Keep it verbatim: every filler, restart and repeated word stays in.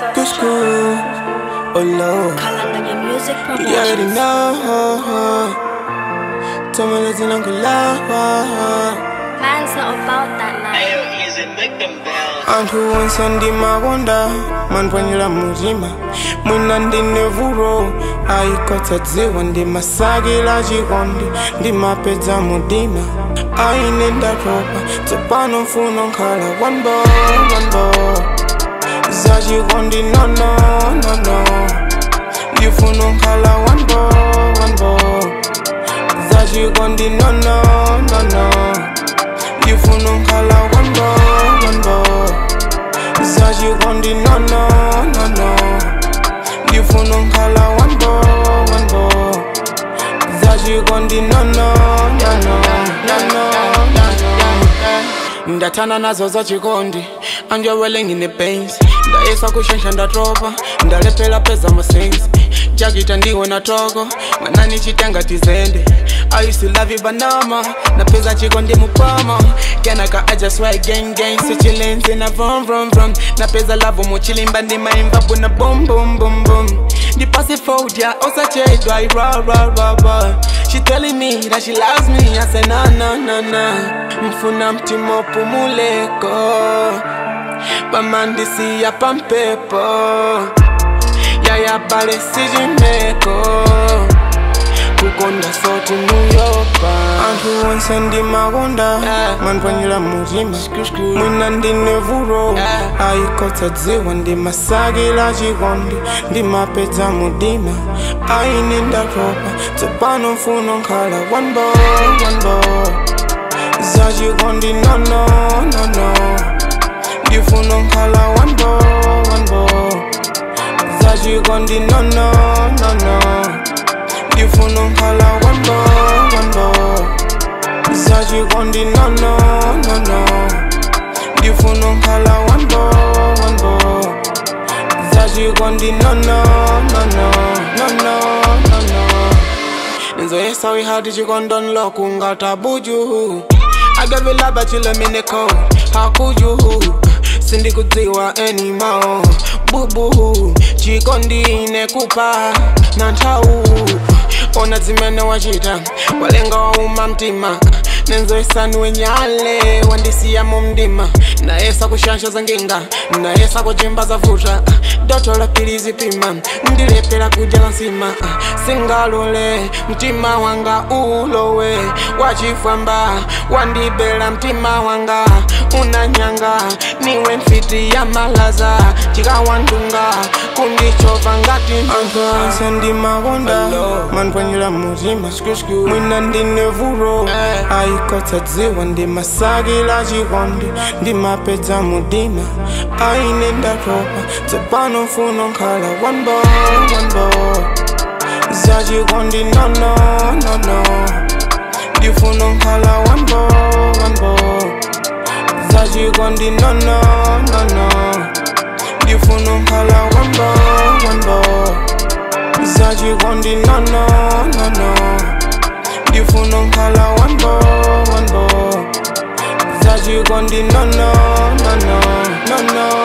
Good school, oh Lord. You already know. Tell me listen, Uncle Love. Man's not about that life. Antu wansandi magonda manpwanyira muzima mwina ndine vuro aikotsa dziwa ndi masagila chikondi ndi mapedza mudima aine ndatopa tsopano mfuno nkhala one boy one boy za chikondi no no no no ndifuno nkhala one boy one boy za chikondi no no no no ndifuno nkhala one boy one boy za chikondi no no no no ndifuno nkhala one boy one boy za chikondi no no no no no no ndatana nazo za chikondi anjewele ngine pains ndaesa kushensha ndatopa ndalepela pesa masensi jakita ndiwe na toko manani chitenga tizende I used to love you banama na pesa chikondi mupama Kenaka I just swear gang gang so chillin' in a vroom vroom vroom na pesa love mo chillin' bandi maimba buna boom boom boom boom the passive fold ya osa che do I ra ra ra ra she telling me that she loves me I say na na na na mfuna mtimo pumuleko pamandisi ya pampepo ya ya bale sijimeko kukonda soti muyopa antu wansandi magonda manpwanyira muzima mwina ndine vuro aikotsa dziwa ndi masagila chikondi ndi mapedza mudima aine ndatopa tsopano mfuno nkhala one boy one boy za chikondi no no no no ndifuno nkhala one boy one boy za chikondi no no no no ndifuno nkhala one boy one boy za chikondi no no no no ndifuno nkhala one boy one boy za chikondi no no no no no no no no nzoyesa we had chikondi unlock ngata buju I gave you love but you let me neko how could you sindi kudziwa anymore boo boo chikondi nekupa na ntau ona zimene wachita walenga wauma mtima nenzoyesa niwe nyale wandisiya mu mdima naesa kushansha za nginga naesa kuchimba za vuta doto la pilizi pima ndilepera kujala nsima singalole mtima wanga ulowe wachifwamba wandibela mtima wanga unanyanga niwe mfiti ya malaza chikawandunga kundichova ngati anka sandi magonda manpwanyira muzima mwina ndine vuro aikotsa dziwa ndi masagila chikondi ndi mapedza mudima aine ndatopa tsopano mfuno nkhala one boy one boy za chikondi no no no no ndifuno nkhala one boy one boy za chikondi no no no no ndifuno nkhala one boy one boy za chikondi no no no no ndifuno nkhala one boy one boy za chikondi no no no no no no